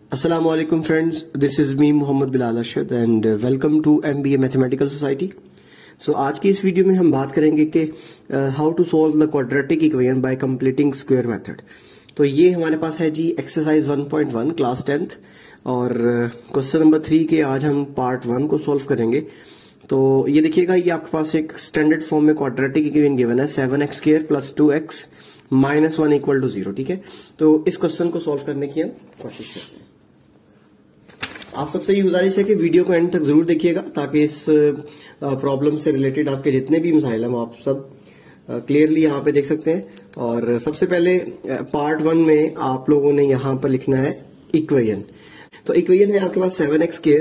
Assalamu alaikum friends, this is me Mohammed Bilal Arshad and welcome to MBA Mathematical Society. So आज की इस video में हम बात करेंगे कि how to solve the quadratic equation by completing square method. तो ये हमारे पास है जी एक्सरसाइज 1.1 क्लास 10th और क्वेश्चन नंबर 3 के आज हम पार्ट 1 को सॉल्व करेंगे। तो ये देखिएगा, ये आपके पास एक स्टैंडर्ड फॉर्म में क्वाड्रेटिक इक्वेशन गिवन है 7x² + 2x - 1 = 0। ठीक है, तो इस क्वेश्चन को सॉल्व करने की हम कोशिश करते हैं। आप सबसे ये गुजारिश है कि वीडियो को एंड तक जरूर देखिएगा ताकि इस प्रॉब्लम से रिलेटेड आपके जितने भी मसाइल हैं वो आप सब क्लियरली यहाँ पे देख सकते हैं। और सबसे पहले पार्ट 1 में आप लोगों ने यहाँ पर लिखना है इक्वेशन। तो इक्वेशन है आपके पास 7x²,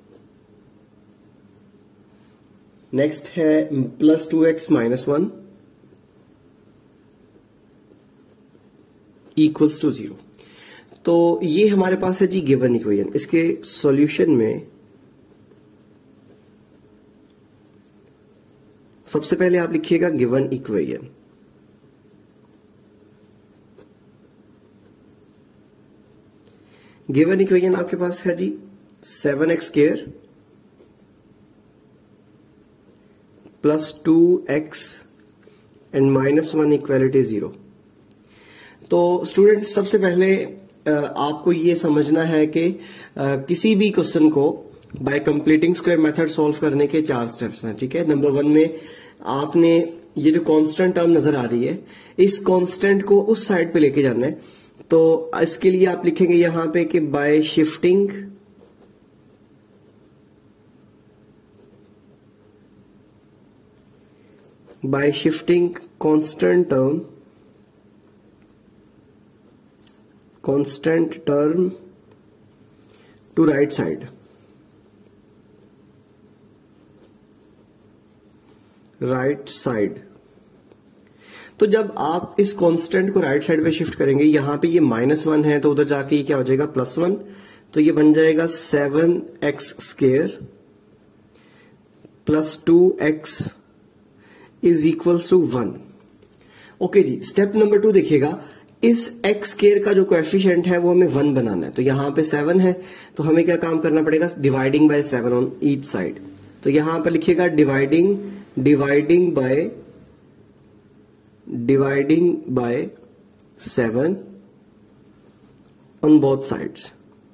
नेक्स्ट है +2x - 1 = 0। तो ये हमारे पास है जी गिवन इक्वेशन। इसके सॉल्यूशन में सबसे पहले आप लिखिएगा गिवन इक्वेशन। गिवन इक्वेशन आपके पास है जी 7x² + 2x and -1 = 0। तो स्टूडेंट्स, सबसे पहले आपको ये समझना है कि किसी भी क्वेश्चन को by completing square method solve करने के 4 स्टेप्स हैं। ठीक है, नंबर 1 में आपने ये जो कांस्टेंट टर्म नजर आ रही है, इस कांस्टेंट को उस साइड पे लेके जाना है। तो इसके लिए आप लिखेंगे यहां पे कि by shifting constant term to right side। तो जब आप इस कांस्टेंट को राइट साइड पे शिफ्ट करेंगे, यहां पे ये -1 है तो उधर जाके ये क्या हो जाएगा +1। तो ये बन जाएगा 7x² + 2x = 1। ओके जी, स्टेप नंबर 2 देखिएगा, इस x² का जो कोएफिशिएंट है वो हमें 1 बनाना है। तो यहां पे 7 है तो हमें क्या काम करना पड़ेगा, dividing by 7 on each side. तो यहां पर लिखिएगा dividing by 7 on both sides.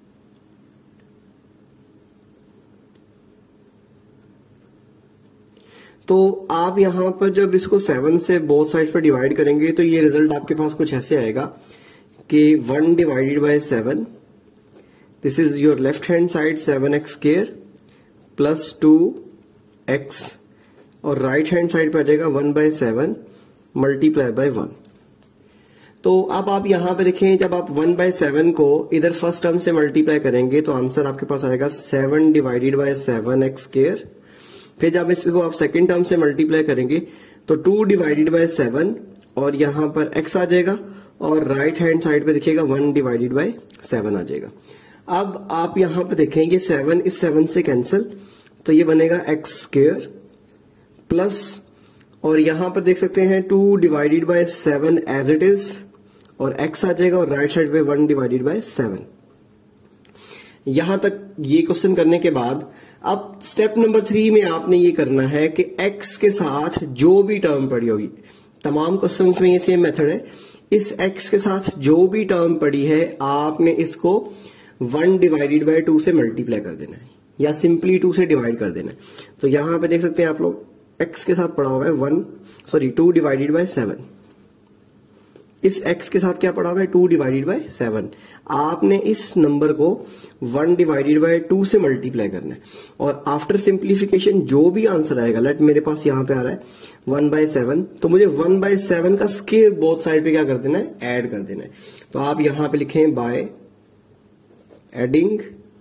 तो आप यहां पर जब इसको 7 से बोथ साइड पर डिवाइड करेंगे तो ये रिजल्ट आपके पास कुछ ऐसे आएगा कि 1 / 7, this is your left hand side 7x² + 2x, और राइट हैंड साइड पर आ जाएगा 1/7 × 1। तो अब आप यहां पे देखें, जब आप 1/7 को इधर फर्स्ट टर्म से मल्टीप्लाई करेंगे तो आंसर आपके पास आएगा 7 / 7x²। फिर जब इसको आप सेकंड टर्म से मल्टीप्लाई करेंगे तो 2 / 7 और यहां पर x आ जाएगा, और राइट हैंड साइड पे देखिएगा 1 / 7 आ जाएगा। अब आप यहां पर देखेंगे 7 इस 7 से कैंसिल, तो ये बनेगा x² प्लस, और यहां पर देख सकते हैं 2 / 7 एज इट इज, और x आ जाएगा, और राइट साइड पे 1 / 7। यहां तक ये क्वेश्चन करने के बाद अब स्टेप नंबर 3 में आपने ये करना है कि x के साथ जो भी टर्म पड़ी होगी, तमाम क्वेश्चंस में ये सेम मेथड है, इस x के साथ जो भी टर्म पड़ी है आपने इसको 1 / 2 से मल्टीप्लाई कर देना है या सिंपली 2 से डिवाइड कर देना है। तो यहां पे देख सकते हैं आप लोग, x के साथ पड़ा हुआ है 2 / 7। इस x के साथ क्या पड़ा हुआ है 2 / 7। आपने इस नंबर को 1 / 2 से मल्टीप्लाई करना है, और आफ्टर सिंप्लीफिकेशन जो भी आंसर आएगा, लेट मेरे पास यहां पे आ रहा है 1/7, तो मुझे 1/7 का स्क्वायर बोथ साइड पे क्या कर देना है, ऐड कर देना है। तो आप यहां पे लिखें by adding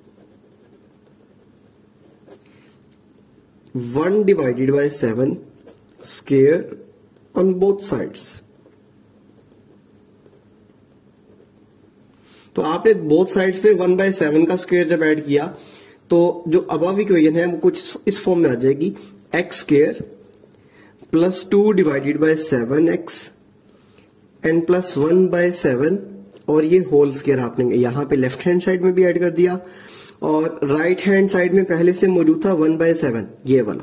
1 / 7 square on both sides. तो आपने बोथ साइड्स पे 1/7 का स्क्वायर जब ऐड किया तो जो अबव इक्वेशन है वो कुछ इस फॉर्म में आ जाएगी, x² + 2 / 7x and +1/7 और ये होल स्क्वायर आपने यहाँ पे लेफ्ट हैंड साइड में भी ऐड कर दिया, और राइट हैंड साइड में पहले से मौजूद था 1/7 ये वाला,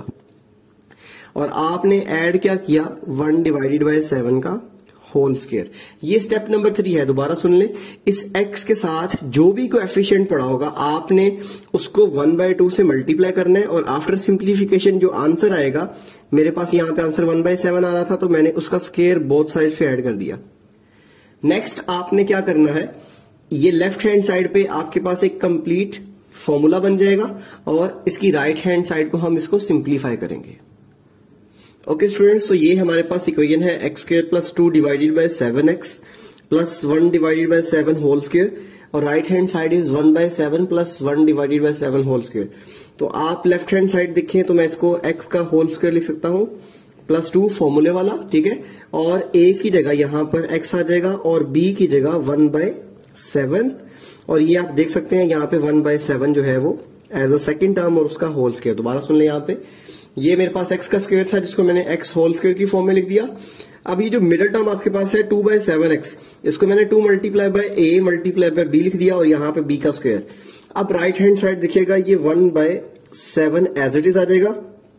और आपने ऐड क्या किया 1 डिवाइडेड बाय 7 का होल स्क्वायर। ये स्टेप नंबर 3 है, दोबारा सुन ले। इस x के साथ जो भी कोएफिशिएंट पड़ा होगा आपने उसको 1/2 से मल्टीप्लाई करना है, और आफ्टर सिंप्लीफिकेशन जो आंसर आएगा, मेरे पास यहाँ पे आंसर 1/7 आ रहा था तो मैंने उसका स्क्वायर बोथ साइड पे ऐड कर दिया। नेक्स्ट आपने क्या करना है, ये लेफ्ट हैंड साइड पे आपके पास एक कंप्लीट फॉर्मूला बन जाएगा, और इसकी राइट हैंड साइड को हम इसको सिंप्लीफाई करेंगे। ओके स्टूडेंट्स, तो ये हमारे पास इक्वेशन है x² + 2 divided by 7x + 1 divided by 7 whole square, और right hand side is 1/7 + 1 divided by 7 whole square. तो आप लेफ्ट हैंड साइड देखें तो मैं इसको x का होल स्क्वायर लिख सकता हूं +2 फॉर्मूले वाला, ठीक है, और a की जगह यहां पर x आ जाएगा और b की जगह 1/7, और ये आप देख सकते हैं यहाँ पे 1/7 जो है वो एज अ सेकेंड टर्म और उसका होल स्क्वायर। दोबारा सुन ले, यहाँ पे ये मेरे पास x का स्क्वायर था जिसको मैंने x होल स्क्वायर की फॉर्म में लिख दिया। अब ये जो मिडिल टर्म आपके पास है 2/7x, इसको मैंने 2 × a × b लिख दिया, और यहाँ पे b का स्क्वायर। अब राइट हैंड साइड देखिएगा ये 1/7 एज इट इज आ जाएगा।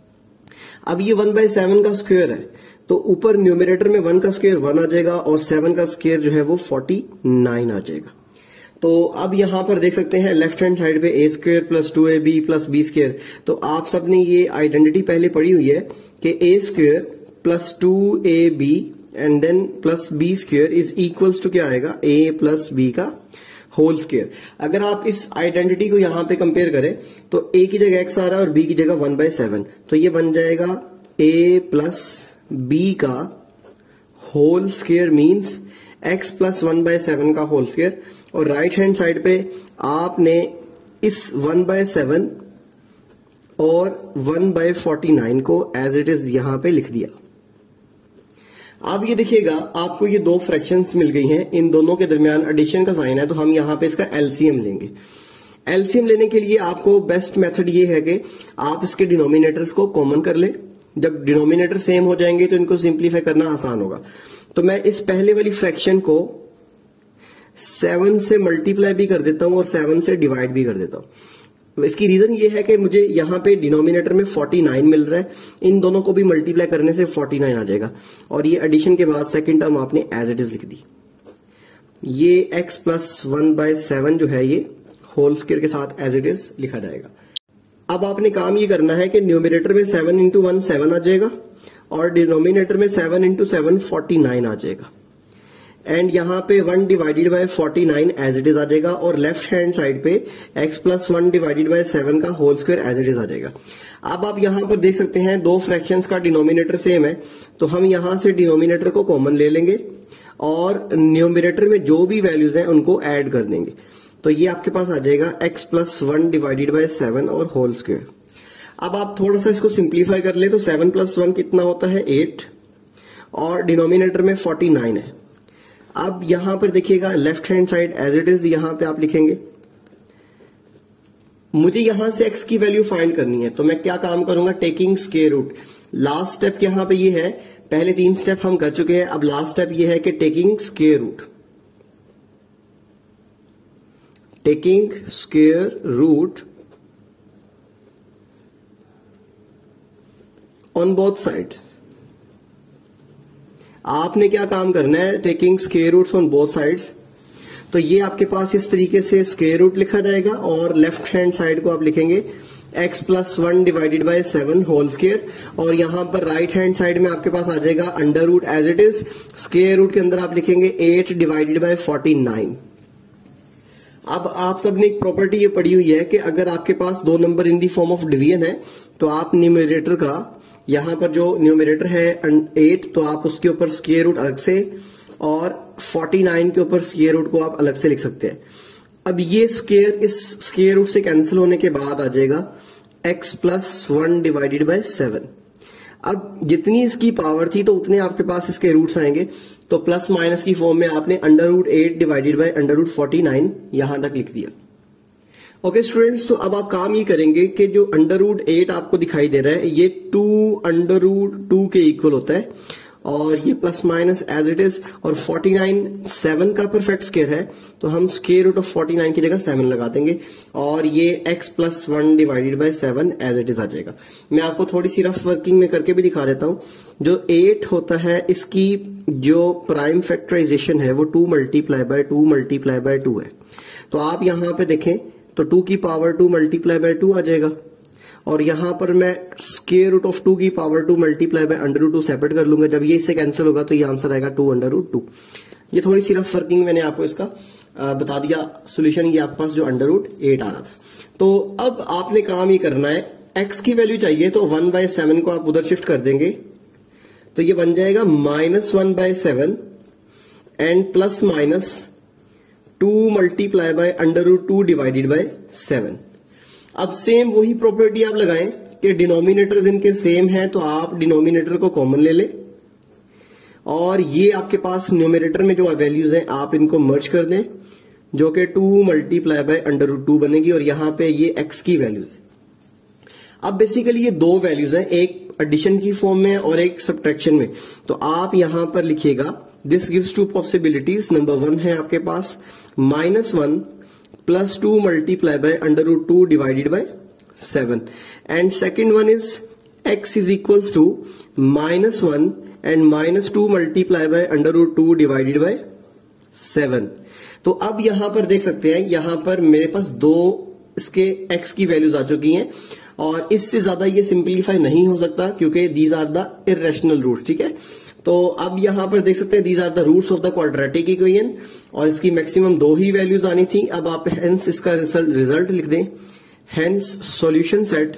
अब ये 1/7 का स्क्वायर है तो ऊपर न्यूमरेटर में 1 का स्क्वायर 1 आ जाएगा, और 7 का स्क्वायर जो है वो 49 आ जाएगा। तो अब यहां पर देख सकते हैं लेफ्ट हैंड साइड पे a² + 2ab + b²। तो आप सबने ये आइडेंटिटी पहले पढ़ी हुई है कि a² + 2ab and then +b² is equals to क्या आएगा, a + b का होल स्क्वायर। अगर आप इस आइडेंटिटी को यहां पे कंपेयर करें तो a की जगह x आ रहा है और b की जगह 1/7, तो ये बन जाएगा a + b का होल स्क्वायर मीन्स x + 1/7 का होल स्क्वायर, और राइट हैंड साइड पे आपने इस 1/7 और 1/49 को एज इट इज यहां पे लिख दिया। अब ये देखिएगा आपको ये दो फ्रैक्शंस मिल गई हैं, इन दोनों के दरमियान एडिशन का साइन है, तो हम यहां पे इसका एलसीएम लेंगे। एलसीएम लेने के लिए आपको बेस्ट मेथड ये है कि आप इसके डिनोमिनेटर्स को कॉमन कर ले। जब डिनोमिनेटर सेम हो जाएंगे तो इनको सिंप्लीफाई करना आसान होगा। तो मैं इस पहले वाली फ्रैक्शन को 7 से मल्टीप्लाई भी कर देता हूं और 7 से डिवाइड भी कर देता हूं। इसकी रीजन ये है कि मुझे यहां पे डिनोमिनेटर में 49 मिल रहा है, इन दोनों को भी मल्टीप्लाई करने से 49 आ जाएगा, और ये एडिशन के बाद सेकंड टर्म आपने एज इट इज लिख दी। ये x + 1/7 जो है ये होल स्क्वायर के साथ एज इट इज लिखा जाएगा। अब आपने काम ये करना है कि न्यूमरेटर में 7 × 1 7 आ जाएगा, और डिनोमिनेटर में 7 × 7 49 आ जाएगा, एंड यहां पे 1 divided by 49 as it is आ जाएगा, और लेफ्ट हैंड साइड पे x + 1 डिवाइडेड बाय 7 का whole square as it is आ जाएगा। अब आप यहां पर देख सकते हैं दो फ्रैक्शंस का डिनोमिनेटर सेम है, तो हम यहां से डिनोमिनेटर को कॉमन ले लेंगे और न्यूमरेटर में जो भी वैल्यूज हैं उनको ऐड कर देंगे। तो ये आपके पास आ जाएगा x + 1 डिवाइडेड बाय 7 और होल स्क्वायर। अब आप थोड़ा सा इसको सिंप्लीफाई कर ले तो 7 + 1 कितना होता है 8, और डिनोमिनेटर में 49 है। अब यहां पर देखिएगा left hand side as it is यहां पे आप लिखेंगे। मुझे यहां से x की वैल्यू फाइंड करनी है, तो मैं क्या काम करूंगा, taking square root. Last step यहां पे ये है, पहले 3 स्टेप हम कर चुके हैं, अब लास्ट स्टेप ये है कि taking square root. Taking square root on both sides. आपने क्या काम करना है, taking square roots on both sides. तो ये आपके पास इस तरीके से स्क्वायर रूट लिखा जाएगा, और लेफ्ट हैंड साइड को आप लिखेंगे x + 1 divided by 7 whole square, और यहां पर राइट हैंड साइड में आपके पास आ जाएगा under root as it is. Square root के अंदर आप लिखेंगे 8 डिवाइडेड बाय 49। अब आप सबने एक प्रॉपर्टी ये पढ़ी हुई है कि अगर आपके पास दो number in the form of division है तो आप न्यूमरेटर का, यहां पर जो न्यूमरेटर है 8, तो आप उसके ऊपर स्क्वायर रूट अलग से, और 49 के ऊपर स्क्वायर रूट को आप अलग से लिख सकते हैं। अब ये स्क्वायर इस स्क्वायर रूट से कैंसिल होने के बाद आ जाएगा x + 1 डिवाइडेड बाय 7। अब जितनी इसकी पावर थी तो उतने आपके पास इसके रूट्स आएंगे, तो प्लस माइनस की फॉर्म में आपने √8 डिवाइडेड बाय √49 यहां तक लिख दिया। ओके स्टूडेंट्स, तो अब आप काम ये करेंगे कि जो √8 आपको दिखाई दे रहा है ये 2 √2 के इक्वल होता है, और ये plus minus as it is, और 49 7 का परफेक्ट स्क्वायर है तो हम स्क्वायर रूट ऑफ 49 की जगह 7 लगा देंगे और ये x plus 1 divided by 7 as it is आ जाएगा। मैं आपको थोड़ी सी रफ वर्किंग में करके भी दिखा देता हूं। जो 8 होता है इसकी जो प्राइम फैक्टराइजेशन है वो 2 मल्टीप्लाई बाय 2 मल्टीप्लाई बाय 2 है। तो आप यहां पे देखें तो 2 की पावर 2 मल्टीप्लाई बाय 2 आ जाएगा और यहां पर मैं स्क्वायर रूट ऑफ 2 की power 2 multiply by under root 2 separate कर लूंगा। जब ये इससे कैंसिल होगा तो ये आंसर आएगा 2 अंडर रूट 2। ये थोड़ी सी रफ वर्किंग मैंने आपको इसका बता दिया। सोल्यूशन ये आपके पास जो अंडर रूट 8 आ रहा था। तो अब आपने काम ये करना है, x की वैल्यू चाहिए तो 1/7 को आप उधर शिफ्ट कर देंगे तो ये बन जाएगा -1/7 and plus minus 2 multiply by under root 2 divided by 7। अब सेम वही प्रॉपर्टी आप लगाएं कि डिनोमिनेटर्स इनके सेम हैं तो आप डिनोमिनेटर को कॉमन ले लें और ये आपके पास न्यूमरेटर में जो वैल्यूज हैं आप इनको मर्ज कर दें जो कि 2 मल्टीप्लाई बाय अंडर रूट 2 बनेगी और यहां पे ये x की वैल्यूज। अब बेसिकली ये दो वैल्यूज हैं, एक एडिशन की फॉर्म में और एक सब्ट्रैक्शन में। तो आप यहां पर लिखिएगा दिस गिव्स 2 पॉसिबिलिटीज। नंबर 1 है आपके पास -1 plus 2 multiply by under root 2 divided by 7 and second one is x is equals to -1 and -2 multiply by under root 2 divided by 7। तो अब यहां पर देख सकते हैं, यहां पर मेरे पास दो इसके x की वैल्यूज आ चुकी हैं और इससे ज्यादा ये सिंप्लीफाई नहीं हो सकता क्योंकि these are the irrational roots. ठीक है, तो अब यहां पर देख सकते हैं these are the roots of the quadratic equation और इसकी मैक्सिमम 2 ही वैल्यूज आनी थी। अब आप हेंस इसका रिजल्ट लिख दें, हेंस सॉल्यूशन सेट,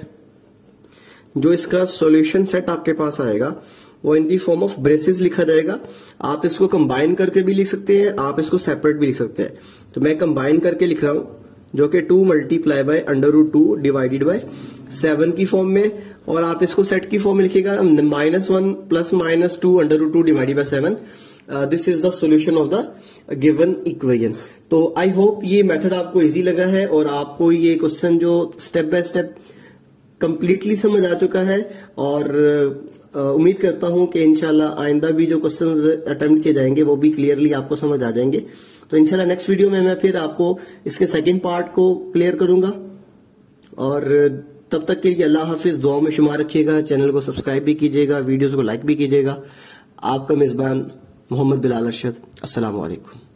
जो इसका सॉल्यूशन सेट आपके पास आएगा वो in the form of braces लिखा जाएगा। आप इसको कंबाइन करके भी लिख सकते हैं, आप इसको सेपरेट भी लिख सकते हैं। तो मैं कंबाइन करके लिख रहा हूं जो कि 2 multiply by under root 2 divided by 7 की फॉर्म में, और आप इसको सेट की फॉर्म में लिखिएगा -1 plus -2 under root 2 divided by 7। This is the solution of the given equation. तो आई होप ये मेथड आपको इजी लगा है और आपको ये क्वेश्चन जो स्टेप बाय स्टेप कंप्लीटली समझ आ चुका है और उम्मीद करता हूं कि इंशाल्लाह आइंदा भी जो क्वेश्चंस अटेम्प्ट किए जाएंगे वो भी क्लियरली आपको समझ आ जाएंगे। तो इंशाल्लाह नेक्स्ट वीडियो में मैं फिर आपको इसके सेकंड पार्ट को क्लियर करूंगा और तब तक के लिए अल्लाह हाफिज, दुआ में शुमार रखिएगा, चैनल को सब्सक्राइब भी कीजिएगा, वीडियोस को लाइक भी कीजिएगा। आपका मेजबान मोहम्मद बिलाल अरशद। अस्सलाम वालेकुम।